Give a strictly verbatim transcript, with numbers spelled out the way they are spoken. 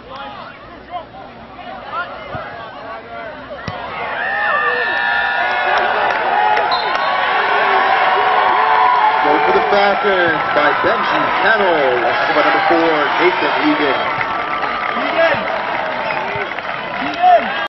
Go for the back end by Benji, Kennel. By number four, Eagan.